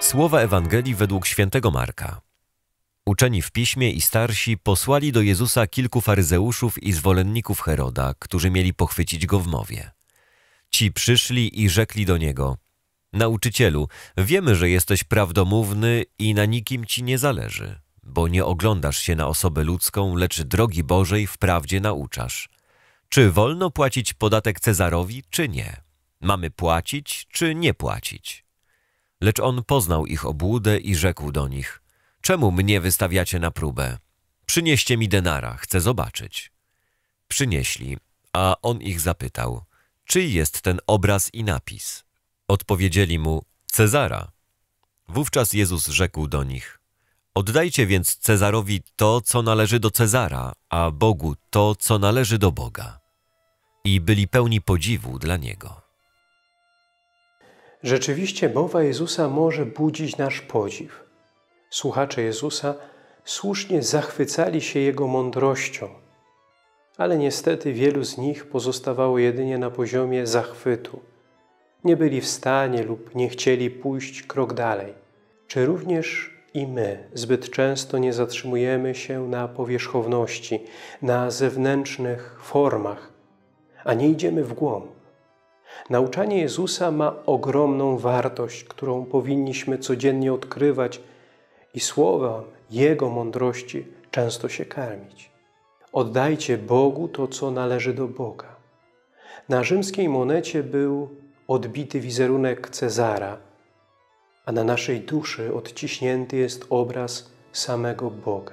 Słowa Ewangelii według świętego Marka. Uczeni w piśmie i starsi posłali do Jezusa kilku faryzeuszów i zwolenników Heroda, którzy mieli pochwycić go w mowie. Ci przyszli i rzekli do niego: Nauczycielu, wiemy, że jesteś prawdomówny i na nikim ci nie zależy, bo nie oglądasz się na osobę ludzką, lecz drogi Bożej wprawdzie nauczasz. Czy wolno płacić podatek Cezarowi, czy nie? Mamy płacić, czy nie płacić? Lecz on poznał ich obłudę i rzekł do nich: Czemu mnie wystawiacie na próbę? Przynieście mi denara, chcę zobaczyć. Przynieśli, a on ich zapytał: Czyj jest ten obraz i napis? Odpowiedzieli mu: Cezara. Wówczas Jezus rzekł do nich: Oddajcie więc Cezarowi to, co należy do Cezara, a Bogu to, co należy do Boga. I byli pełni podziwu dla Niego. Rzeczywiście mowa Jezusa może budzić nasz podziw. Słuchacze Jezusa słusznie zachwycali się Jego mądrością, ale niestety wielu z nich pozostawało jedynie na poziomie zachwytu. Nie byli w stanie lub nie chcieli pójść krok dalej. Czy również i my zbyt często nie zatrzymujemy się na powierzchowności, na zewnętrznych formach, a nie idziemy w głąb? Nauczanie Jezusa ma ogromną wartość, którą powinniśmy codziennie odkrywać i słowem Jego mądrości często się karmić. Oddajcie Bogu to, co należy do Boga. Na rzymskiej monecie był odbity wizerunek Cezara, a na naszej duszy odciśnięty jest obraz samego Boga.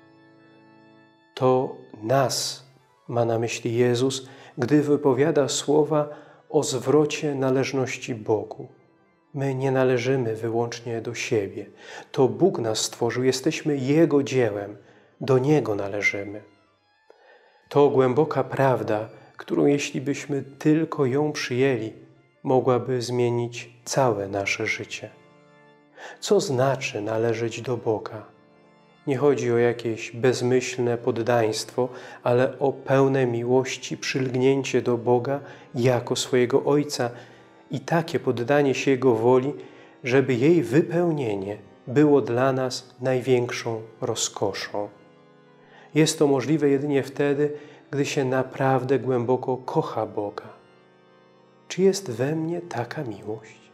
To nas ma na myśli Jezus, gdy wypowiada słowa o zwrocie należności Bogu. My nie należymy wyłącznie do siebie. To Bóg nas stworzył, jesteśmy Jego dziełem, do Niego należymy. To głęboka prawda, którą jeśli byśmy tylko ją przyjęli, mogłaby zmienić całe nasze życie. Co znaczy należeć do Boga? Nie chodzi o jakieś bezmyślne poddaństwo, ale o pełne miłości przylgnięcie do Boga jako swojego Ojca i takie poddanie się Jego woli, żeby jej wypełnienie było dla nas największą rozkoszą. Jest to możliwe jedynie wtedy, gdy się naprawdę głęboko kocha Boga. Czy jest we mnie taka miłość?